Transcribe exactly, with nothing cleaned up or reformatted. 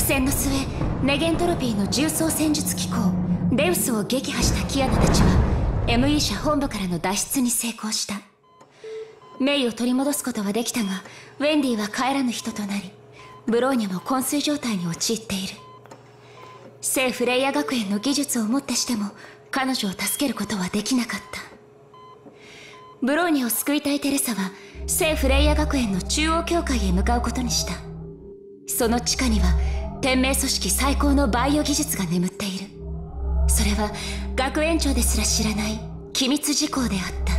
戦の末、ネゲントロピーの重装戦術機構デウスを撃破したキアナたちは エムイー 社本部からの脱出に成功した。メイを取り戻すことはできたが、ウェンディは帰らぬ人となり、ブローニャも昏睡状態に陥っている。聖フレイヤ学園の技術をもってしても彼女を助けることはできなかった。ブローニャを救いたいテレサは聖フレイヤ学園の中央教会へ向かうことにした。その地下には天命組織最高のバイオ技術が眠っている。それは学園長ですら知らない機密事項であった。